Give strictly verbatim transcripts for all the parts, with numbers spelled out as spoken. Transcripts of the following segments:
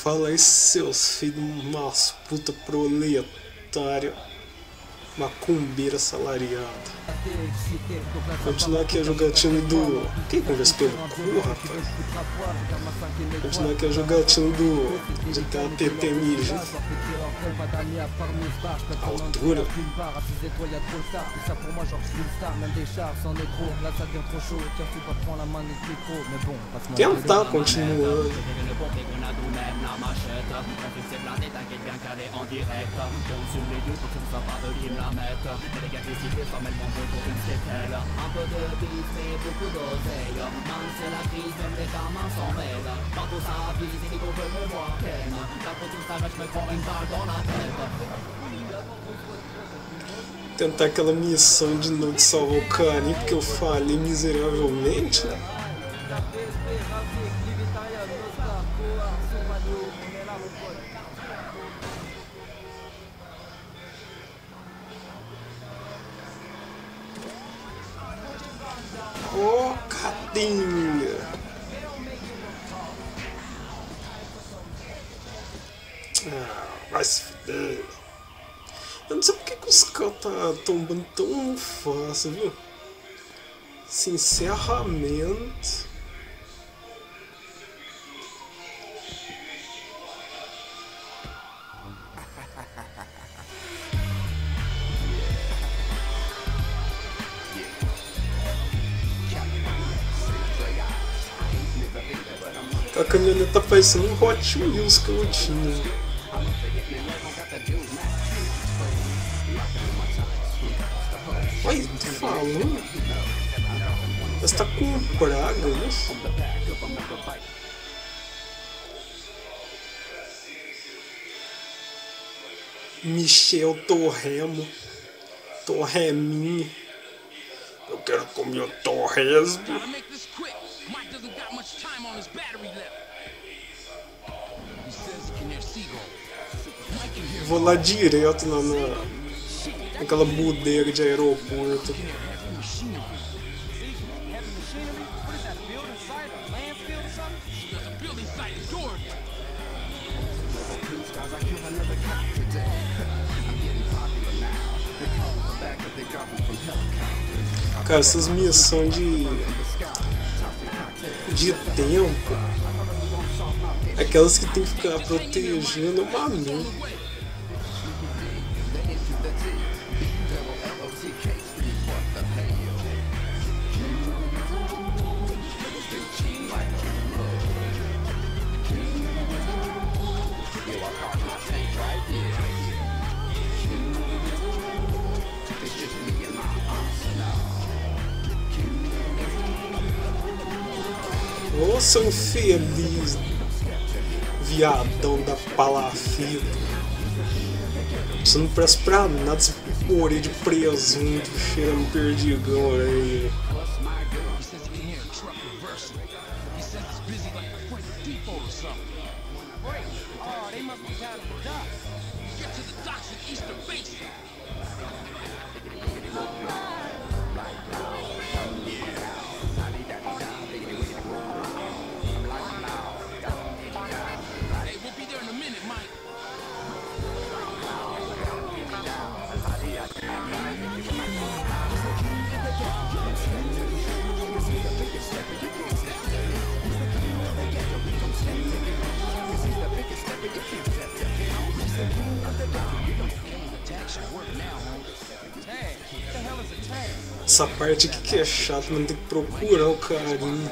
Fala aí, seus filhos de umas puta proletária, macumbeira salariada. Continuar aqui a jogatina do... Quem conversa pelo cu, rapaz? Continuar aqui a jogatina do... de T A T T M G. Altura. Tentar continuando. Tentar aquela missão de noite salvar o carinha porque eu falhei miseravelmente. Ô, oh, cadinha! Ah, vai se fuder. Eu não sei porque que os caras tá tombando tão fácil, viu? Sinceramente. A caminhonete tá parecendo um Hot Wheels que eu tinha. Olha, tô falando. Mas tá com praga, isso? Michel Torremo. Torreminho. Eu quero comer o torresmo. Vou lá direto lá na, naquela bodega de aeroporto. Cara, essas missões de, de tempo, aquelas que tem que ficar protegendo o maluco. Ô, seu infeliz, viadão da palafita. Você não presta pra nada, esse orelha de presunto cheirando perdigão aí. Essa parte aqui que é chata, mas tem que procurar o carinho.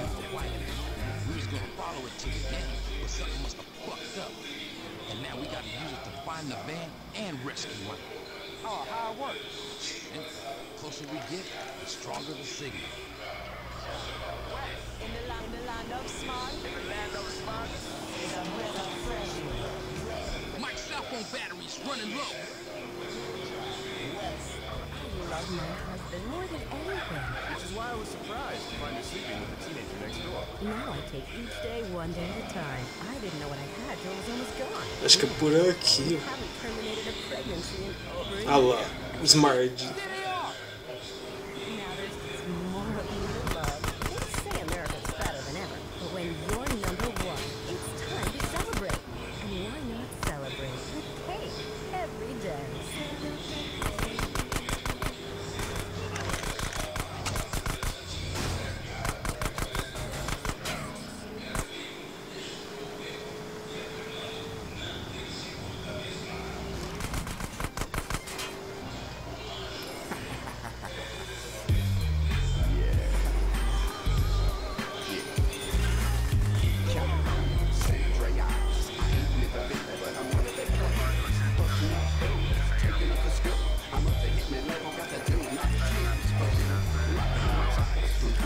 Love my husband more than anything. Which is why I was surprised to find you sleeping with the teenager next door. Now I take each day one day at a time. I didn't know what I had till it was almost gone. Acho que é por aqui. Haven't terminated a pregnancy in over a Ah lá, Smart. Now there's this more of you to love. They say America's better than ever, but when you're number one, it's time to celebrate. And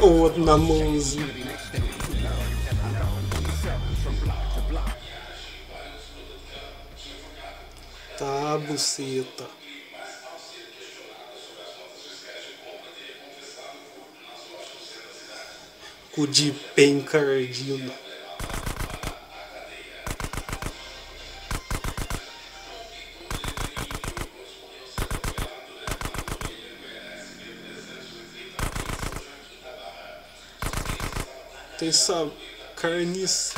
o outro na mãozinha. Tá, buceta. Cu de pé encardido. Tem essa carniça.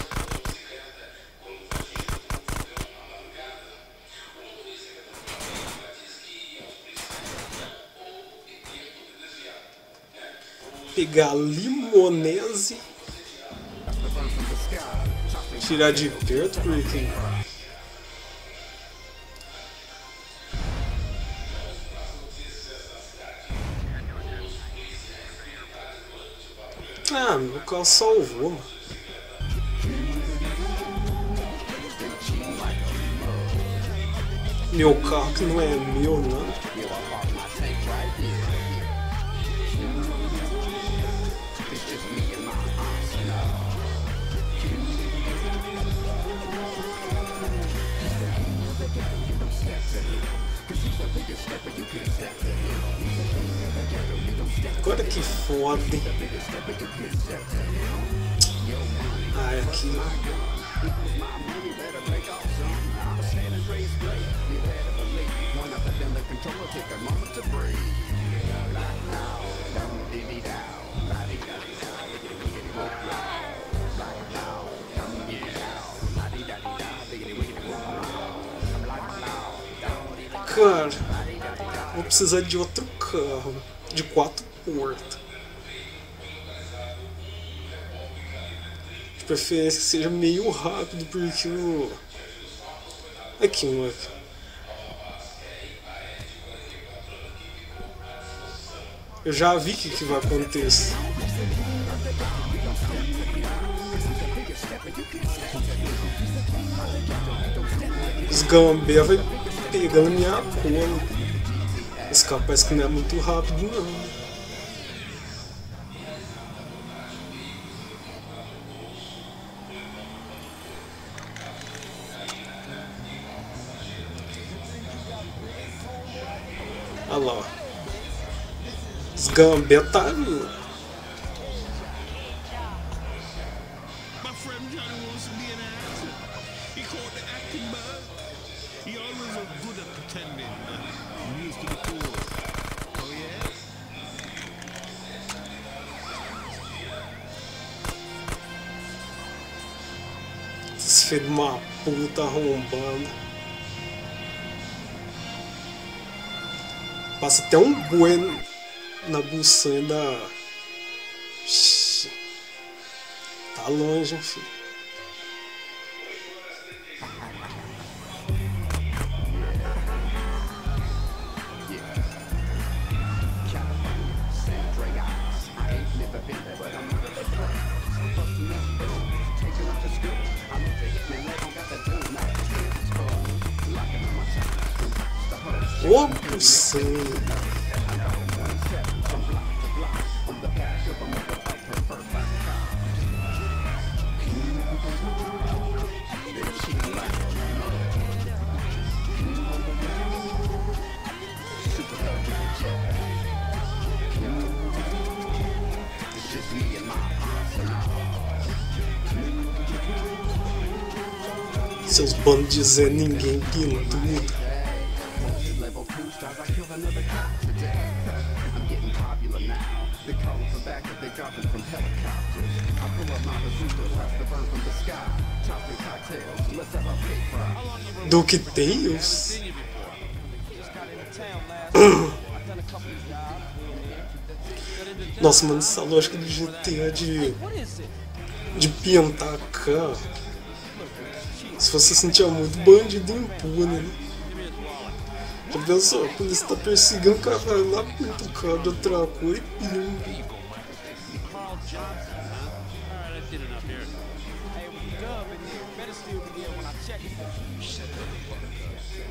Pegar limonese, tirar de perto porque ah, meu carro salvou, mano. Meu carro que não é meu, não. Agora que foda, hein? Ah, é aqui. Cara, vou precisar de outro carro, de quatro portas. De preferência que seja meio rápido, porque o... Aqui, moleque. Eu já vi o que, que vai acontecer. Os gambé vai pegando minha cola. Esse carro parece que não é muito rápido, não. Olha lá. Os gambé tá vindo. Esse filho de uma puta arrombando. Passa até um boi na buçanha da... Tá longe, filho. Ô, buçanha. Seus bandos de Zé Ninguém pintudo. Duke Tales? Nossa, mano, essa lógica do G T A de, de pintar carro. Se você sentia muito bandido impune, né? Já pensou? Quando você tá perseguindo o cara, vai lá, pinta o carro de outra cor e pinta.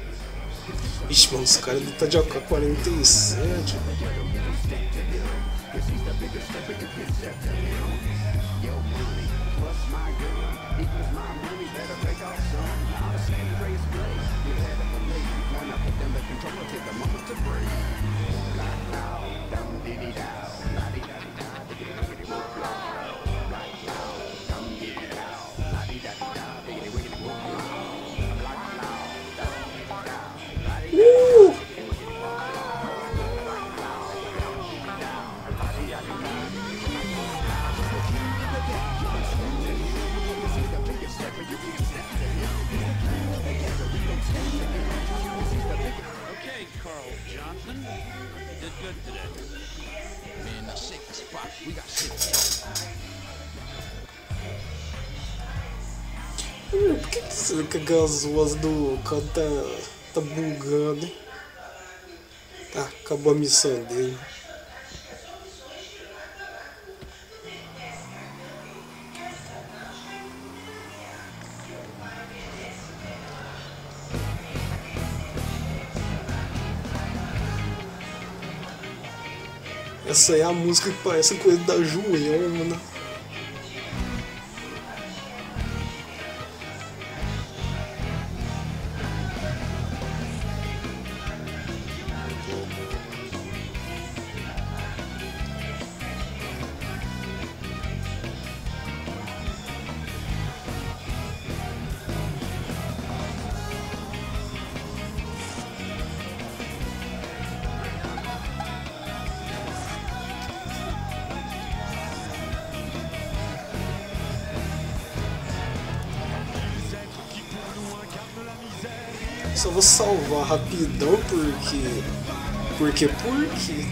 Ixi, mano, os caras tá de A K quarenta e sete. Hum, por que, que será que aquelas vozes do cara tá, tá bugando? Ah, acabou a missão dele. Essa aí é a música que parece coisa da Joelma, né? Só vou salvar rapidão porque... Porque, porque...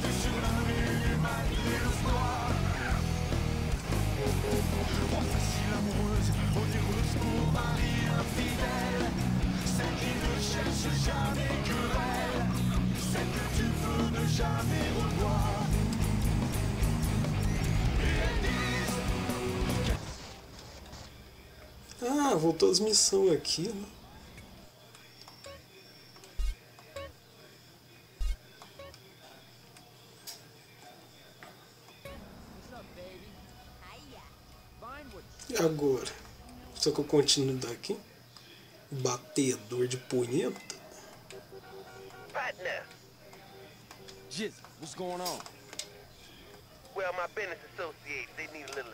Ah, voltou as missões aqui, né? E agora? Só que eu continuo daqui? Batedor de punheta? Partner. Jizz, what's going on? Well, my business associates, they need a little...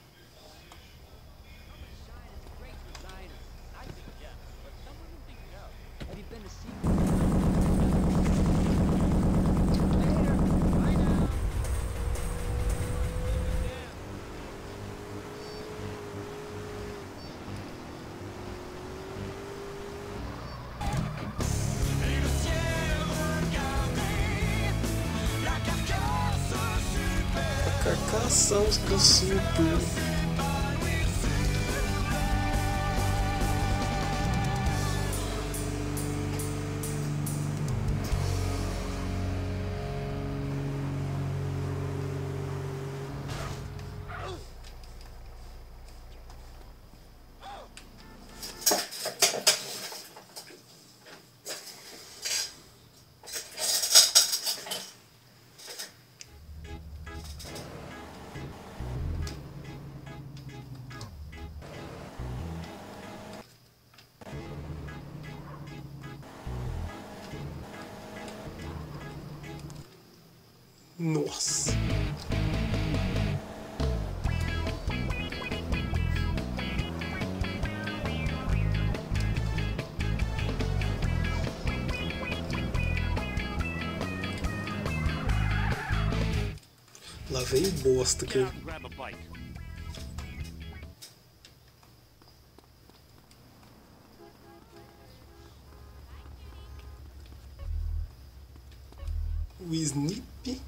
Have you been to see? Carcaça do super. Nossa. Lá veio bosta aqui. Get out and grab a bite. O Snip.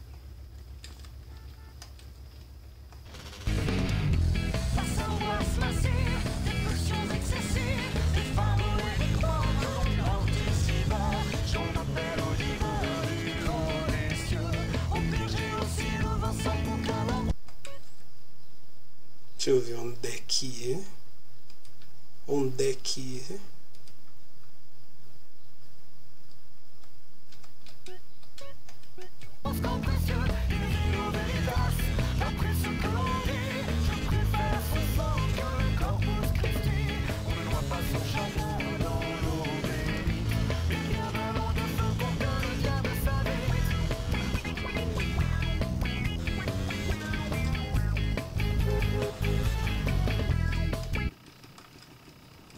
Deixa eu ver onde é que é. Onde é que é.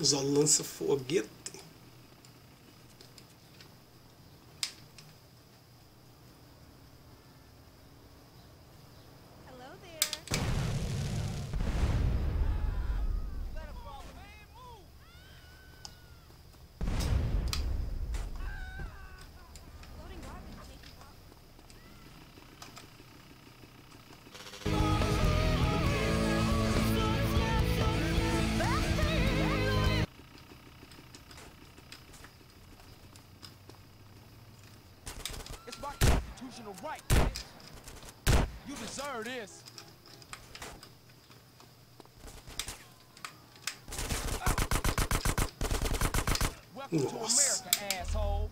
Usar lança-foguete. Hello there. Loading garbage, making pop. It's my constitutional right, bitch. You deserve this. Welcome to Nossa. America, asshole.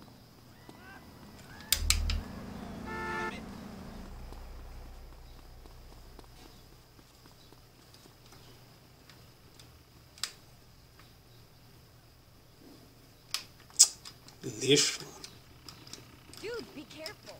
Lixo. Dude, be careful.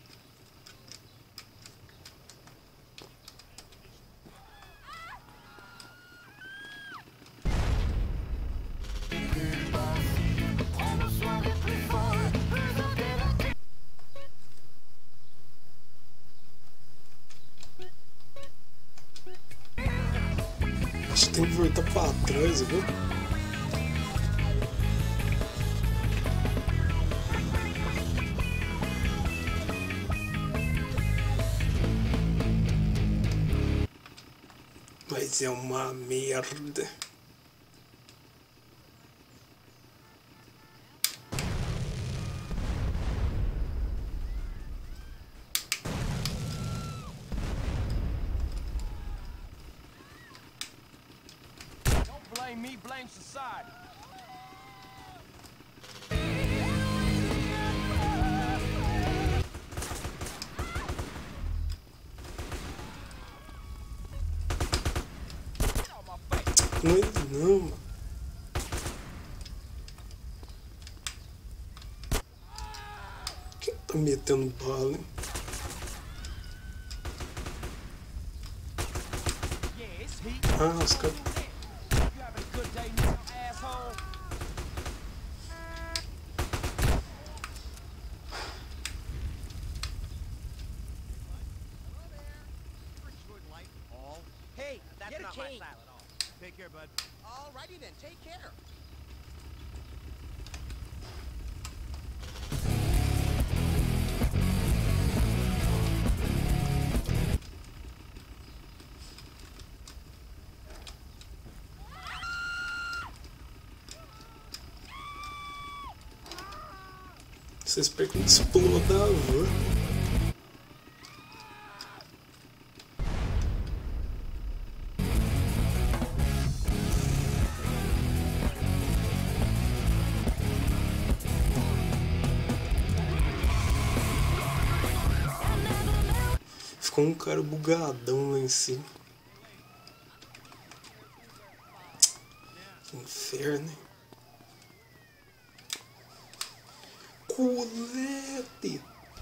Acho que tem que voltar pra trás, viu? Mas é uma merda. Don't blame me, blame society. Get out my face. Não é ele não, mano. Quem tá metendo bala, hein? Yeah, it's heat. Ah, os caras. You having a good day now, asshole? Hey, that's Get a not my cane. style at all. Take care, bud. Alrighty then, take care. Vocês esperam que exploda a van. Ficou um cara bugadão lá em cima. Que inferno, hein? Colete!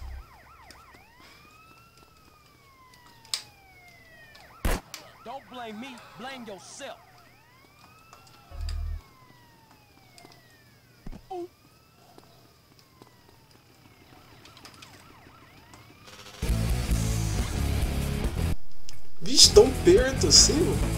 Don't blame me, blame yourself. Ooh. Vixe, tão perto assim, mano.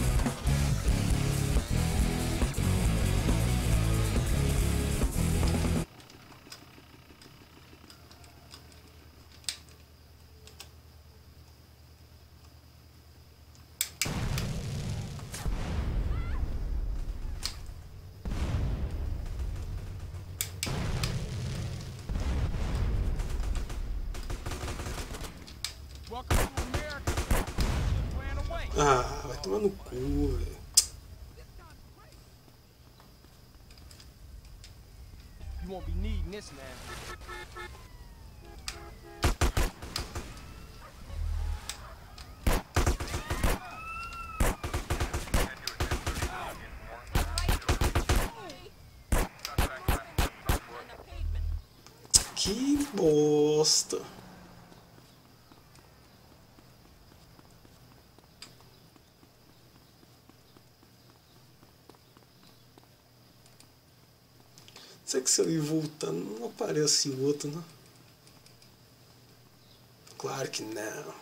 Welcome to America. Should've ran away. Ah, vai tomar no cu, velho. You won't be needing this now. Que bosta. Será que se eu ir voltando não aparece o outro, não? Claro que não.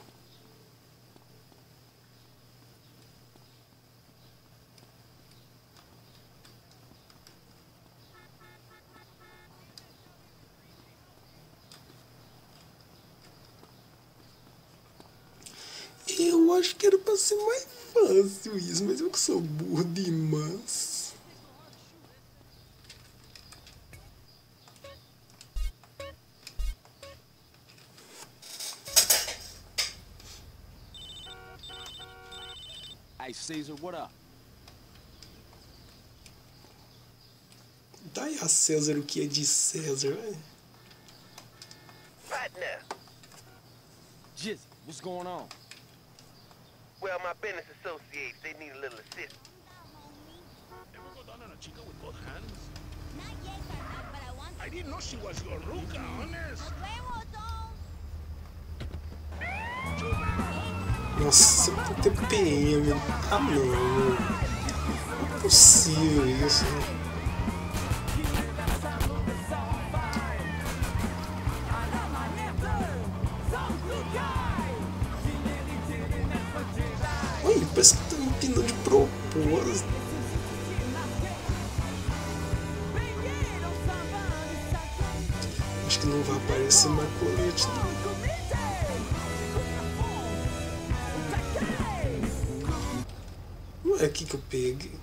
Eu acho que era pra ser mais fácil isso, mas eu que sou burro demais. Hey, Caesar, what up? Dá aí a César o que é de César, velho. Partner. Jizzy, what's going on? Well, my business associates, they need a little assistance. Ever go down on a chica with both hands? Not yet, partner, but I want I didn't know she was your ruca, honest. Huevos, Nossa, T P M. Ah, não. Não é possível isso, né? Olha, parece que tá empinando de propósito. Acho que não vai aparecer mais colete, não. Não é aqui que eu peguei.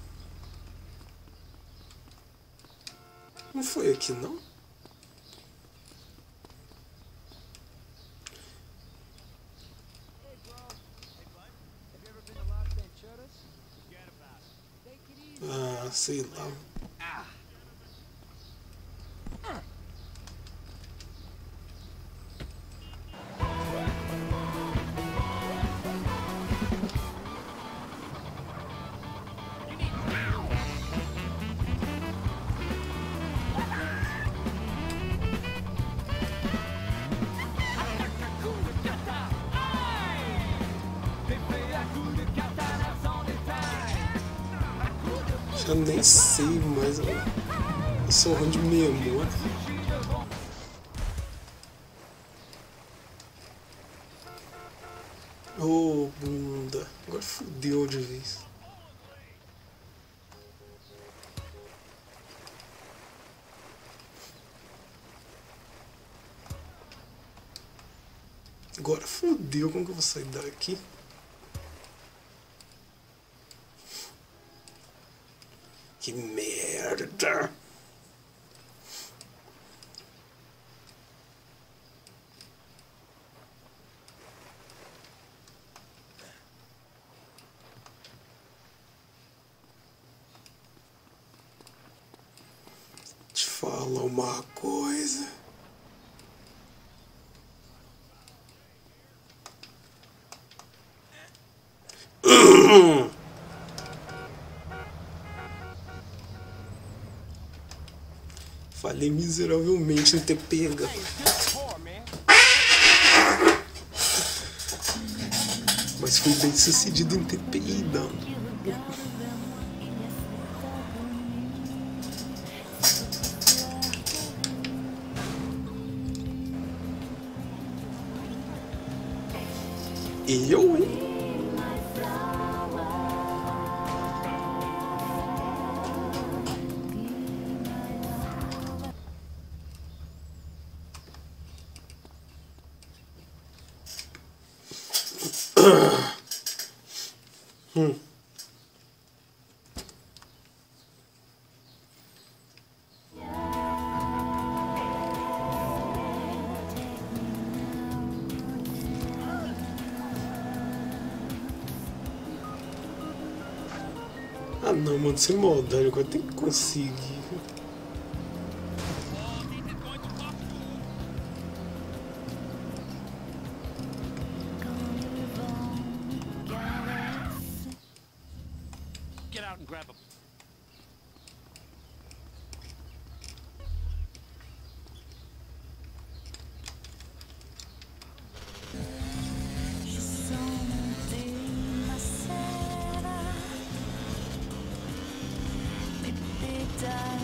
Não foi aqui, não? Ah, sei lá. Já nem sei mais, eu sou ruim de memória. Ô, oh, bunda, agora fudeu de vez. Agora fudeu, como que eu vou sair daqui? Que merda! Te falar uma coisa. Falei miseravelmente em ter pega. Mas fui bem sucedido em ter peidado. E eu, hein? Hum. Ah não, mano, sem maldade, agora tem que conseguir. Get out and grab him. die.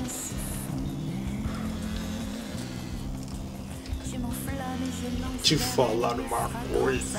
te falar uma coisa.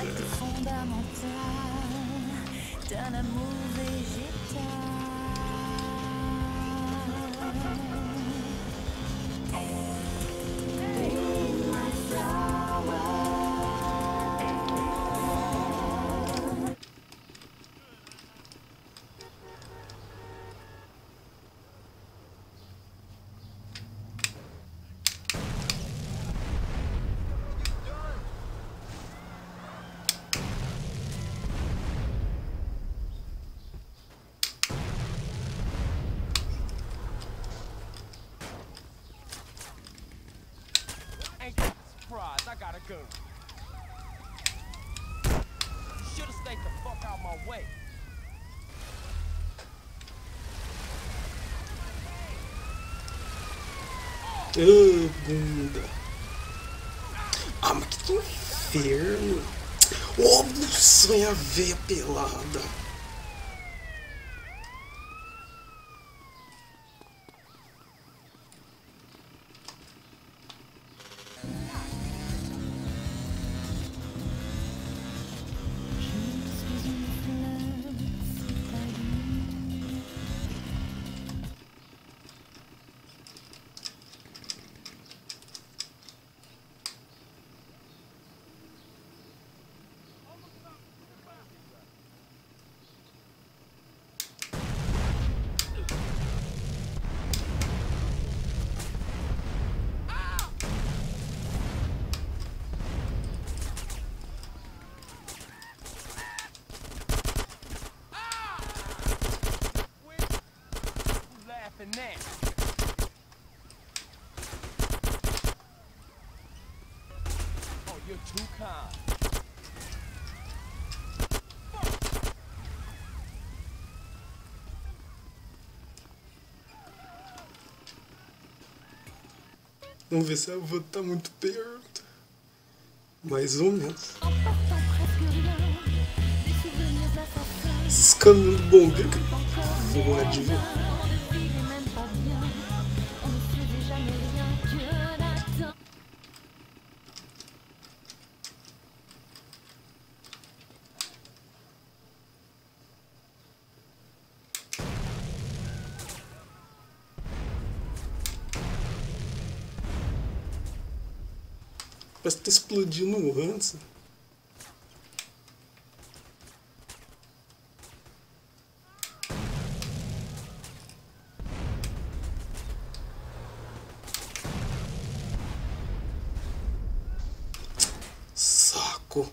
Ain't that surprised? I gotta go. You should've stayed the fuck out my way. Ah, bunda. Ah, mas que inferno. Óbvio, sonha a veia pelada. Oh, you're too kind. Vamos ver se a vou tá muito perto. Mais ou menos. Esses caminhos do bombeiro que vão adivinhar. Parece que tá explodindo antes. Saco.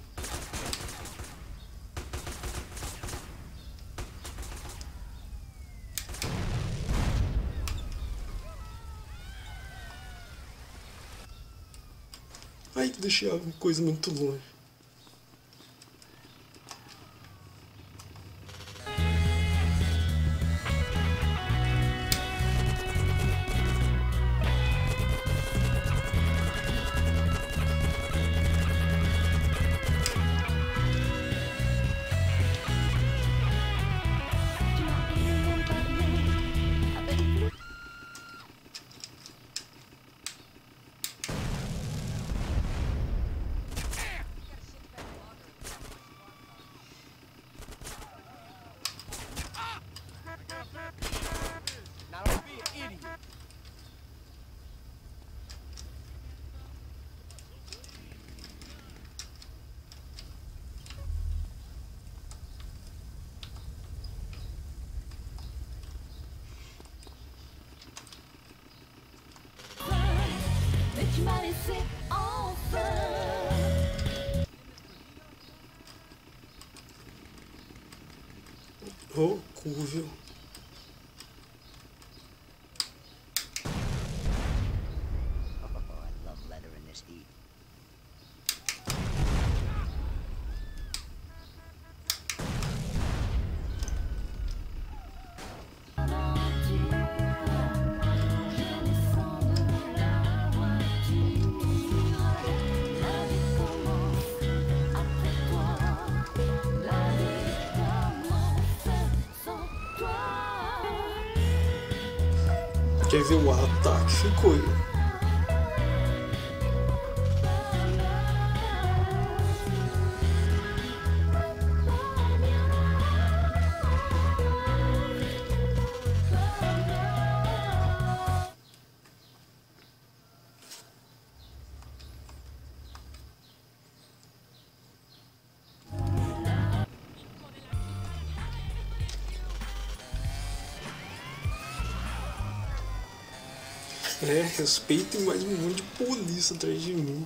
Ai, que deixei a coisa muito longe. Now don't be an idiot. Mais tu m'as laissé enfin. Oh, curva. I love leather in this heat. Quer ver o ataque? Ficou aí. É, respeito e mais um monte de polícia atrás de mim.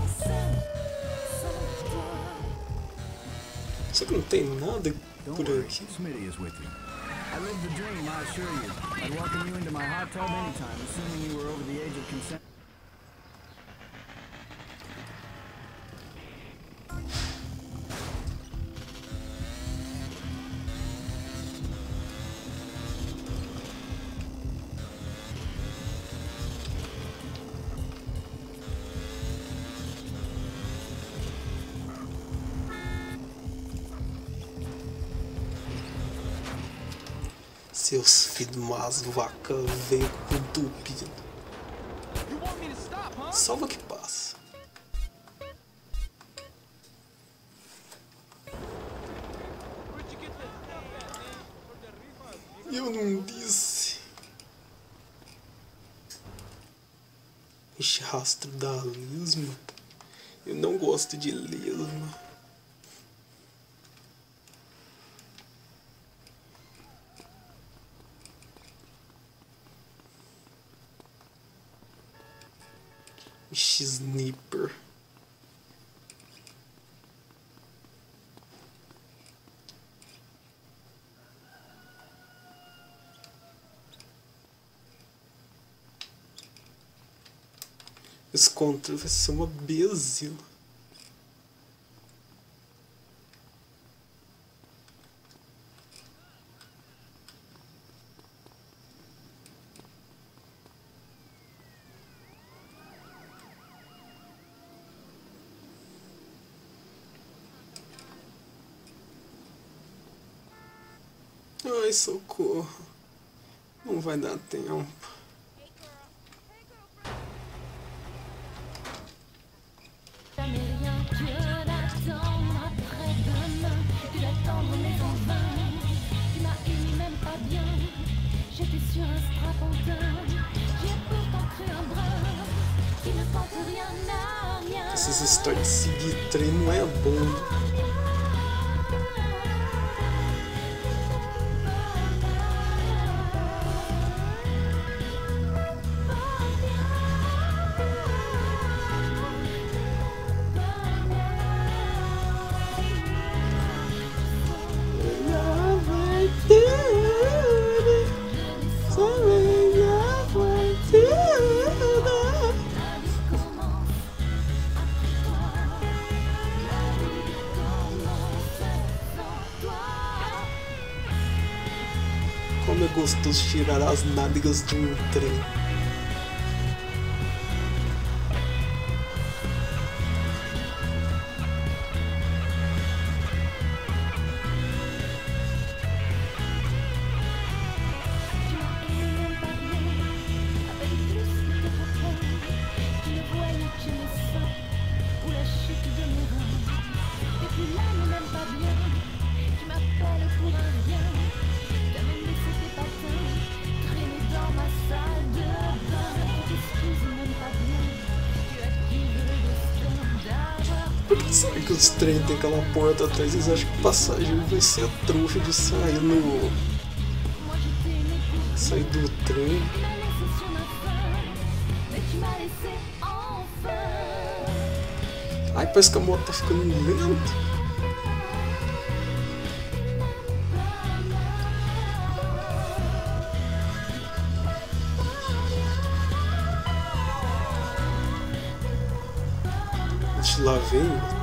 Só que não tem nada por aqui. Smitty is with you. I lived the dream, I assure you. I'd welcome you into my hot tub anytime, assuming you were over the age of consent. Seus filhos, mas vaca veio com entupido. You want me to stop, huh? Salva que passa. Where'd you get that stuff at, man? Eu não disse. Ixi, rastro da lesma. Eu não gosto de lesma. Ixi, sniper. Esse controle vai ser uma bezila. Ai, socorro. Não vai dar tempo. Jamais rien que d'attendre après-demain, que d'attendre mais en vain. Tu m'as émis même pas bien, j'étais sur un strapontin. J'ai pourtant cru un brin qui ne tente rien à rien. Essas histórias de seguir trem não é bom. Como é gostoso tirar as nádegas de um trem. Sabe que os trens tem aquela porta atrás? Eles acham que o passageiro vai ser a trufa de sair no. sair do trem. Ai, parece que a moto tá ficando lenta. Lá vem.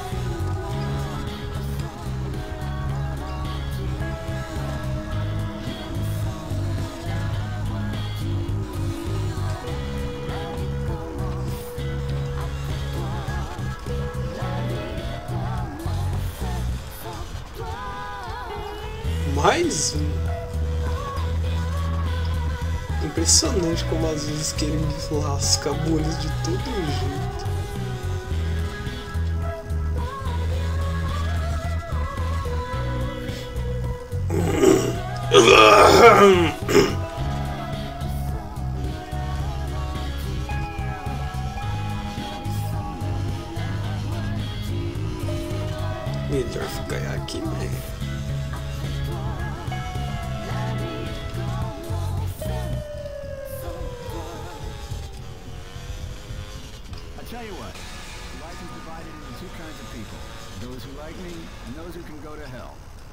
Mais um. Impressionante como às vezes querem me lascar bolhas de todo jeito. Melhor ficar aqui, né? tell you what, life is divided into two kinds of people. Those who like me, and those who can go to hell.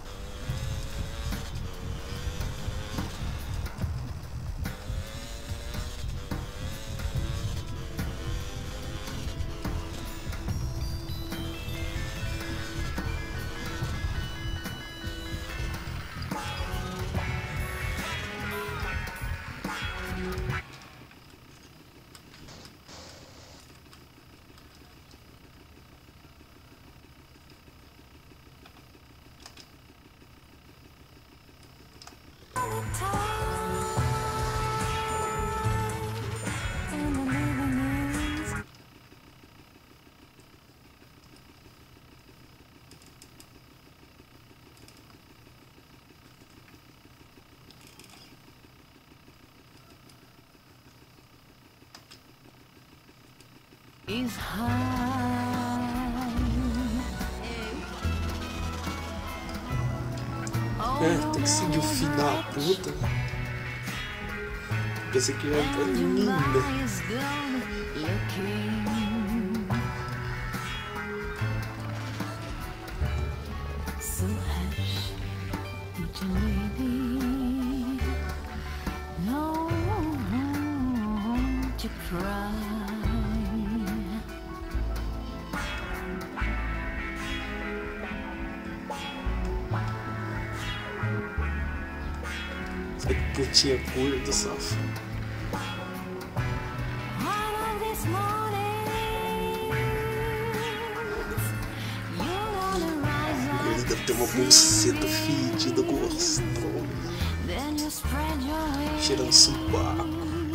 Is high. É, tem que seguir o filho da puta. Pensei que ia entrar em mim, né? So hush, little lady, no to cry. Putinha curta, safo. Ele deve ter uma buceta fedida, gostosa, cheirando subaco.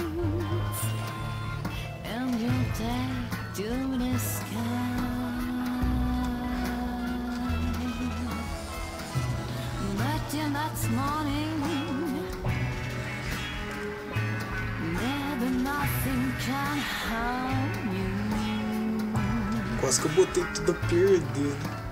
Quase que eu botei tudo a perder.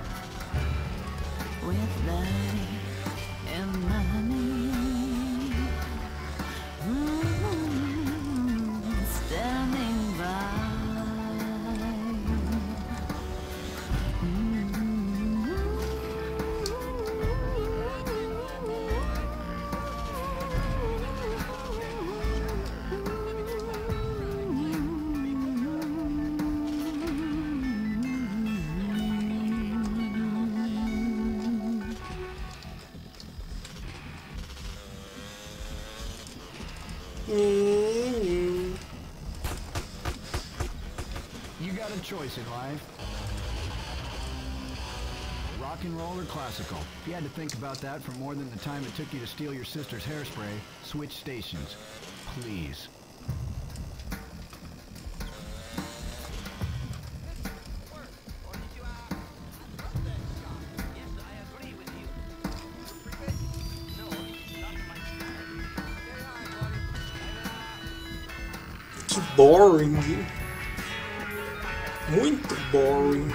You got a choice in life. Rock and roll or classical. If you had to think about that for more than the time it took you to steal your sister's hairspray, switch stations. Please. Que boring. Muito boring.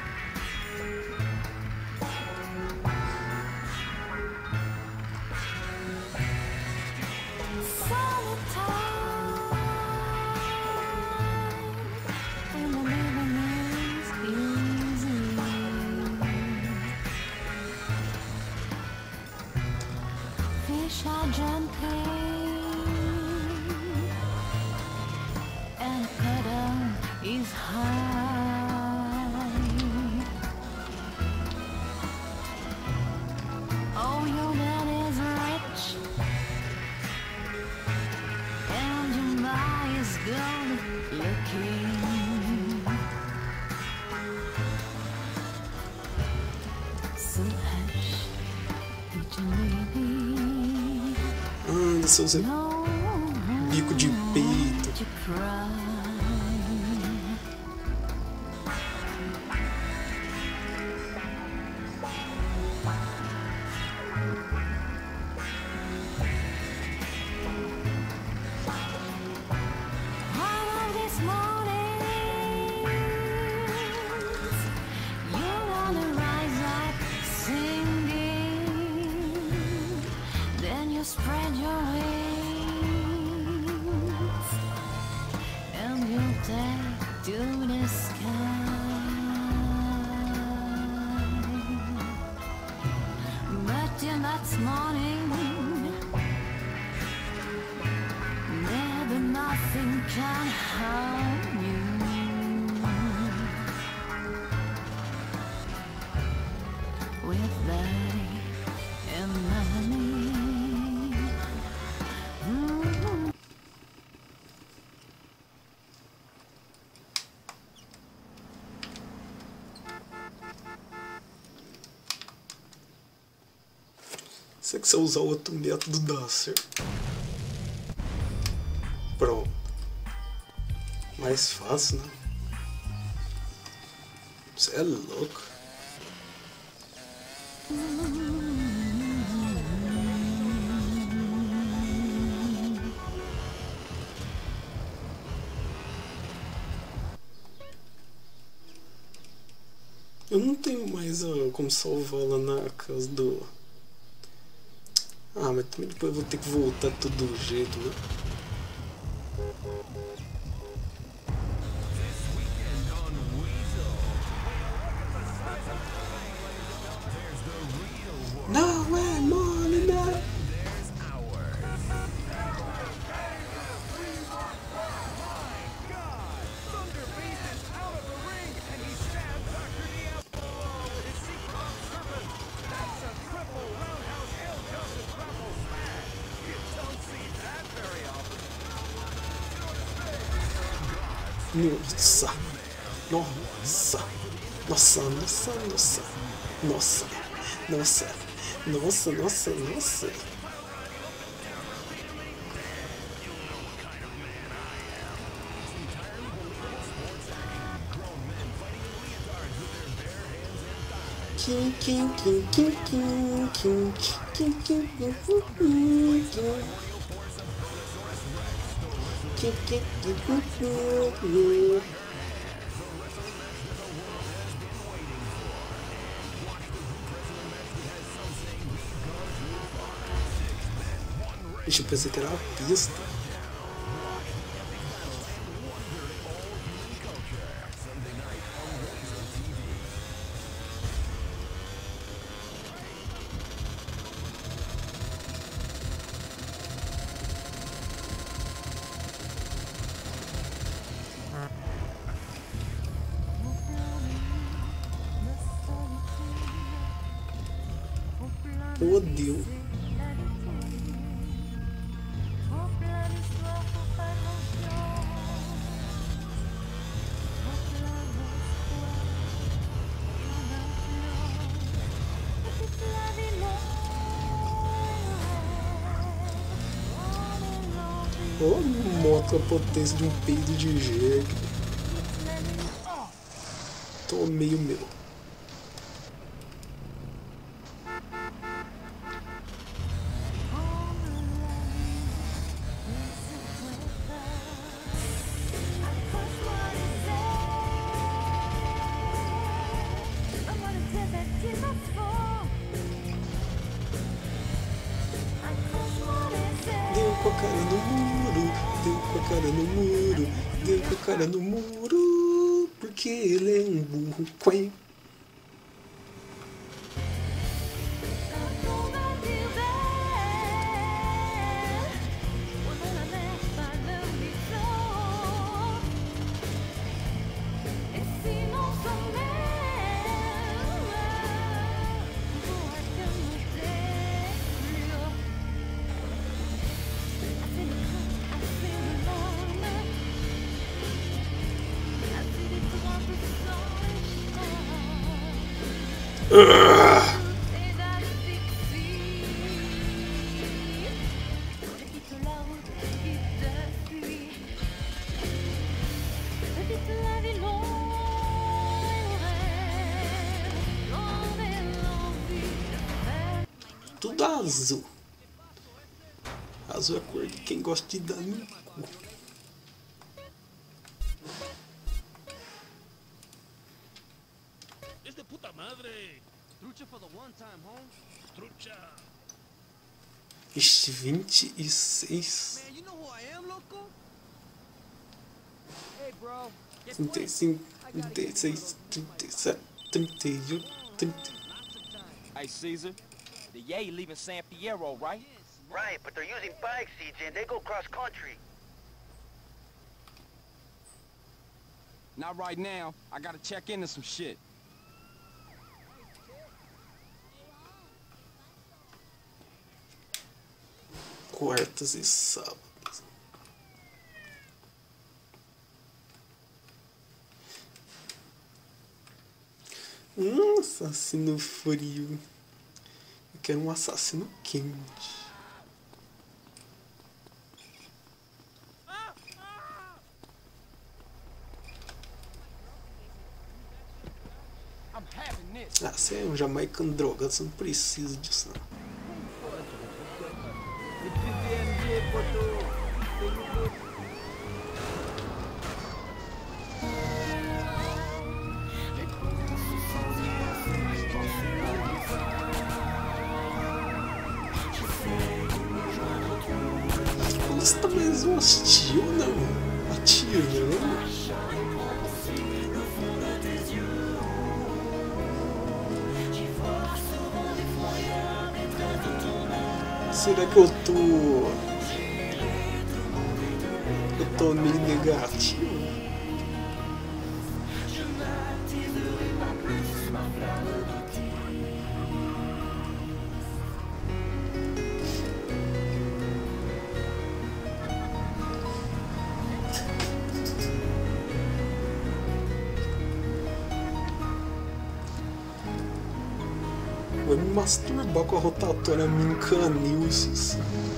Fish are jumping and curtain is high. Oh, your man is rich and your eye is good looking. So hush, little lady. Ah, seus bico de peito. Spread your wings and you'll take to the this morning. Never nothing can harm you. With that in me. Mm-hmm. Se você usar outro método dá certo. Pronto. Mais fácil, né? Você é louco. Eu não tenho mais uh, como salvar lá na casa do... Ah, mas também depois eu vou ter que voltar de todo jeito, né? Não é mole, não. Nossa, nossa, nossa, nossa, nossa, nossa, nossa, nossa, nossa, nossa. Kim, kim, kim, kim, kim, kim, kim, kim, kim, kim, kim. Keep, keep, keep, keep, keep. Ixi, eu pensei que era uma pista. Eu odeio. Oh, moto a potência de um peido de jegue. Tomei o meu. Deu com a cara no muro, deu com a cara no muro, deu com a cara no muro, porque ele é um burro. Quen. Tudo azul. Azul é a cor de quem gosta de dar no cu. Es de puta madre. Trucha for the one time, home. Trucha. Ixi, vinte e seis. Man, you know who I am, loco? Hey, bro. trinta e cinco, trinta e seis, trinta e sete, trinta e oito, trinta. Hey, Caesar. The Yay leaving San Fierro, right? Right, but they're using bikes, C J, and they go cross country. Not right now. I gotta check into some shit. Quartas e sábados. Um assassino frio. Eu quero um assassino quente. Ah, você é um jamaicano drogado, você não precisa disso não. Você tá mais hostil, não? Ativo, né? Será que eu tô... Eu tô meio negativo? Vou me masturbar com a rotatória Mincanilson.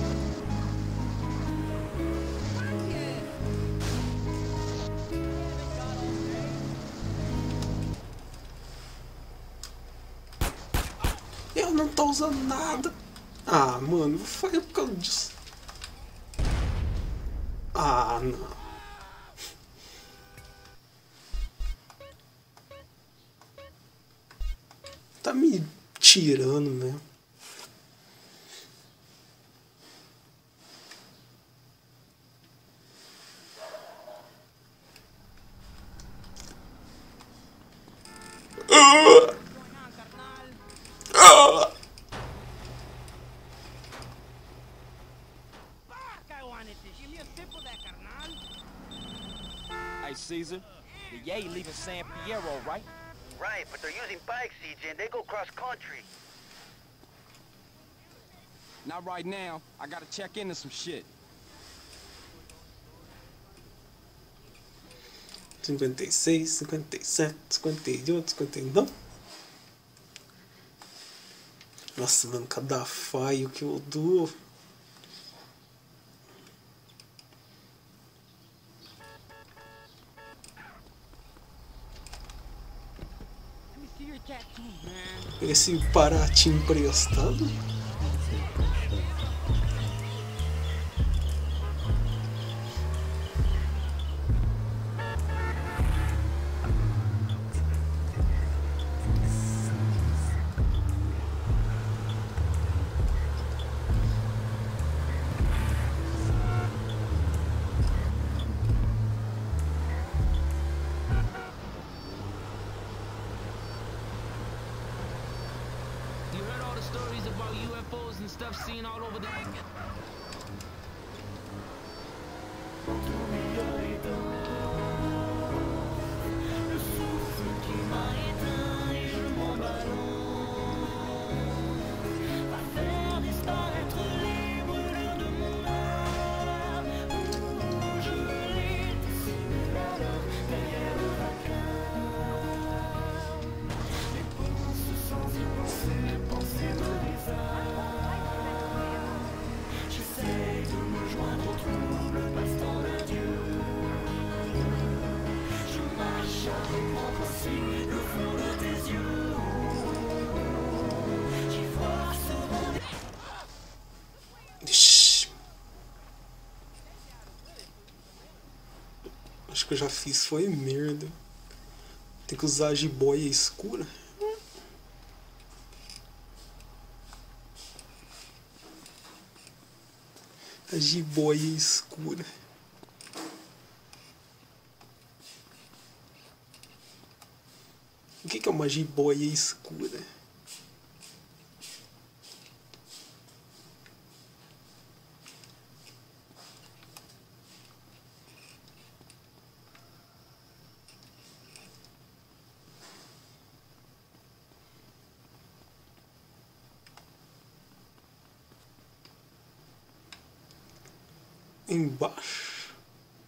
Eu não tô usando nada. Ah, mano, vou fazer por causa disso. Ah, não. Tá me tirando mesmo. Uh! Uh! Hey, Caesar. The Yay leaving San Fierro, right? Right, but they're using bikes, C J, and they go cross country. Not right now. I gotta check into some shit. cinquenta e seis, cinquenta e sete, cinquenta e oito, cinquenta e nove. Nossa, mano, cada faio que eu dou. Esse Paraty emprestado. Stories about U F Os and stuff seen all over the... Acho que eu já fiz foi merda. Tem que usar a jiboia escura. A jiboia escura. O que que é uma jiboia escura? embaixo.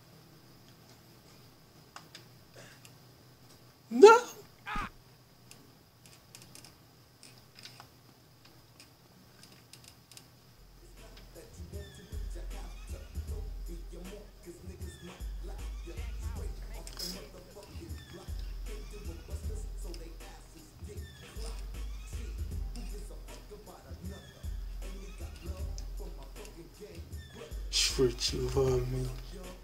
Não! Furtivamente.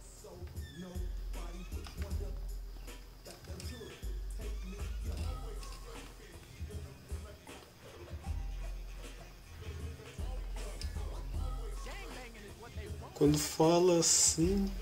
Quando fala assim,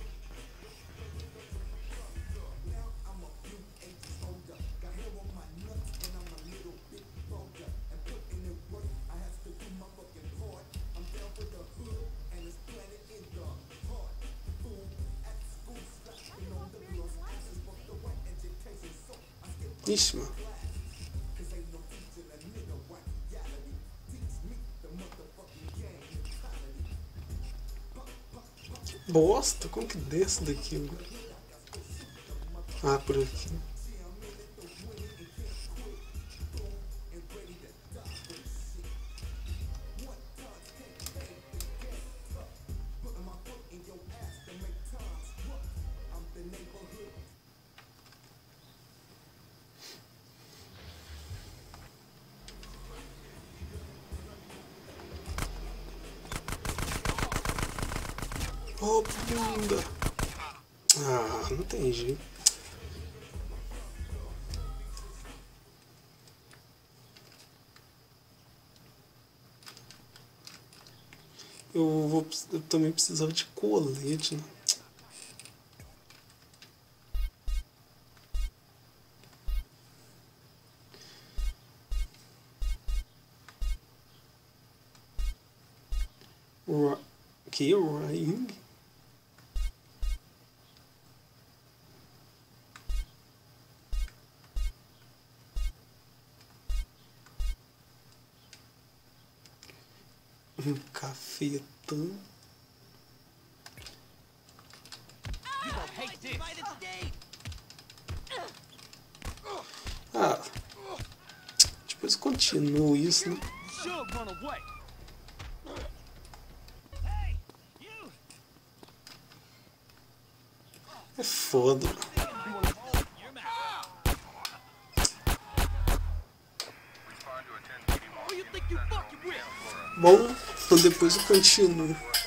ixi, mano. Bosta, como que desce daqui agora? Ah, por aqui. Oh, bunda! Ah, não tem jeito. Eu vou, eu também precisava de colete, né? Que Ring? Um cafetão. Ah, depois continua isso, né? É foda. Bom, então depois eu continuo.